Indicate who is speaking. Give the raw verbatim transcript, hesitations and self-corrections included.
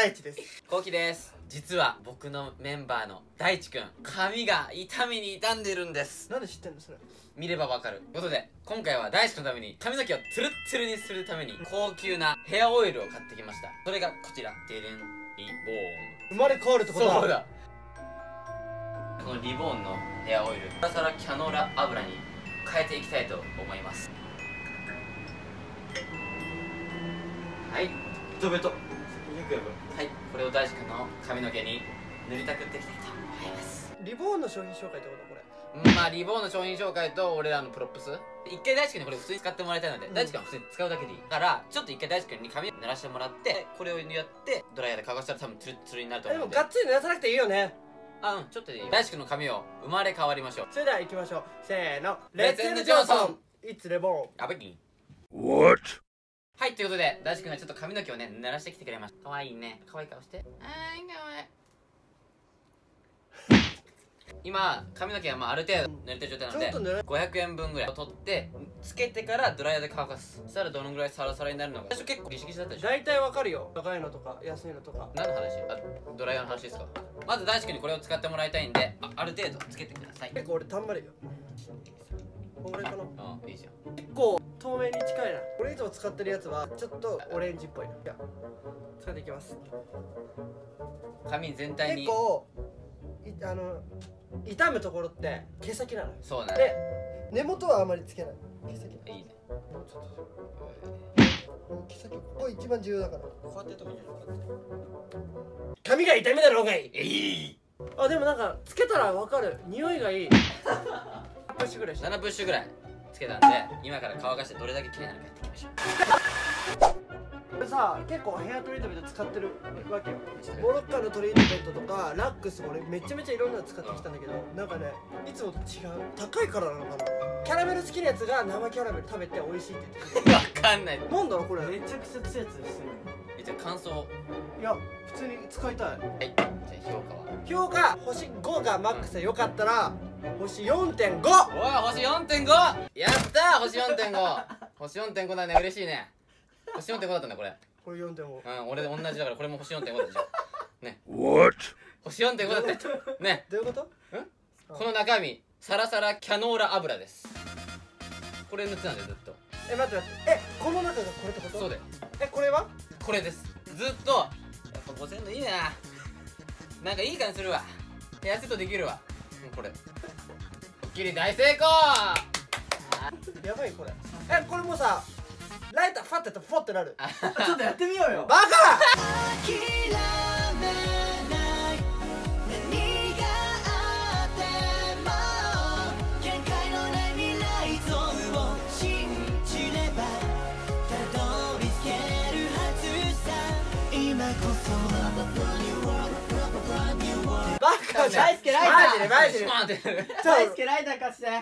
Speaker 1: 大地です。
Speaker 2: こうきです。実は僕のメンバーの大地くん、髪が痛みに痛んでるんです。
Speaker 1: なんで知ってんのそれ。
Speaker 2: 見ればわかる。ということで今回は大地くんのために髪の毛をツルッツルにするために高級なヘアオイルを買ってきました。それがこちら、デレンリボーン。
Speaker 1: 生まれ変わるってことだ。
Speaker 2: そうだ。このリボーンのヘアオイル、サラサラキャノーラ油に変えていきたいと思います。はい、
Speaker 1: ベトベト。
Speaker 2: はい、これを大地くんの髪の毛に塗りたくっていきたいと思います。
Speaker 1: リボーンの商品紹介ってことこれ。
Speaker 2: まあリボーンの商品紹介と俺らのプロップス、一回大地くんにこれ普通に使ってもらいたいので、うん、大地くんは普通に使うだけでいいからちょっと一回大地くんに髪を濡らしてもらってこれをやってドライヤーで乾かしたら多分ツルツルになると思うんで。
Speaker 1: でもがっつり濡らさなくていいよね。
Speaker 2: あ、うん、ちょっとでいいよ。大地くんの髪を生まれ変わりましょう。
Speaker 1: それでは行きましょう。せーの、レッツエンドジョンソン It's レボーン。
Speaker 2: あべき
Speaker 3: What？
Speaker 2: はい、ということで大地くんがちょっと髪の毛をね濡らしてきてくれました。かわいいね、かわいい顔して。あーいかわいい。今髪の毛はまあある程度濡れてる状態なのでごひゃくえんぶんぐらいを取ってつけてからドライヤーで乾かす。そしたらどのぐらいサラサラになるのか。最初結構ギシギシだったでしょ。
Speaker 1: 大体わかるよ。高いのとか安いのとか。
Speaker 2: 何の話？あ、ドライヤーの話ですか。まず大地くんにこれを使ってもらいたいんで あ, ある程度つけてください。
Speaker 1: 結構俺たんまりよ。これかな。
Speaker 2: ああ、いいじゃん。
Speaker 1: 結構透明に近いな。俺いつも使ってるやつはちょっとオレンジっぽいな。いや使っていきます。
Speaker 2: 髪全体に
Speaker 1: 結構いあの傷むところって毛先なの。
Speaker 2: そうね。
Speaker 1: で根元はあまりつけない。毛先
Speaker 2: いいね。
Speaker 1: 毛先ここ一番重要だから。こうやってやってもいいじゃん。髪が痛みだろうがいい。
Speaker 2: えい。
Speaker 1: あ、でもなんかつけたらわかる。匂いがいい。プッシュぐらいして。
Speaker 2: ななプッシュぐらいつけたんで今から乾かしてどれだけ綺麗なのかやっていきましょう。
Speaker 1: これさ、結構ヘアトリートメント使ってるわけよ。モロッカのトリートメントとかラックスも俺めちゃめちゃいろんなの使ってきたんだけど、なんかねいつもと違う。高いからなのかな。キャラメル好きなやつが生キャラメル食べて美味しいって言ってる。
Speaker 2: わかんない。
Speaker 1: なんだろうこれ。
Speaker 4: めちゃくちゃ強いやつですよ。
Speaker 2: じゃあ感想。
Speaker 1: いや普通に使いたい。
Speaker 2: はい、じゃあ評価は
Speaker 1: 評価星ごがマックスでよかったら星 よんてんご。
Speaker 2: おい、星 よんてんご。やったー、星 よんてんご。星 よんてんご だね、嬉しいね。星 よんてんご だったんだこれ。
Speaker 1: これ よんてんご。
Speaker 2: うん、俺で同じだからこれも星 よんてんご だじゃんね。
Speaker 3: What？
Speaker 2: 星 よんてんご だってね。
Speaker 1: どういうこと？
Speaker 2: んこの中身サラサラキャノーラ油です。これ塗ってたんだよずっと。
Speaker 1: え、待って待って。え、この中がこれってこと？
Speaker 2: そうだよ。
Speaker 1: え、これは
Speaker 2: これです。ずっとやっぱごせんのいいな。なんかいい感じするわ。ヘアセットできるわ。これドッキリ大成功。
Speaker 1: やばいこれ。え、これもさライターファッてやったらフォってなる。
Speaker 4: ちょっとやってみようよ。
Speaker 1: バカ。バカじゃん。
Speaker 4: 大輔ライター。
Speaker 1: マジでマジで。
Speaker 2: 待って。
Speaker 4: 大輔ライター貸して。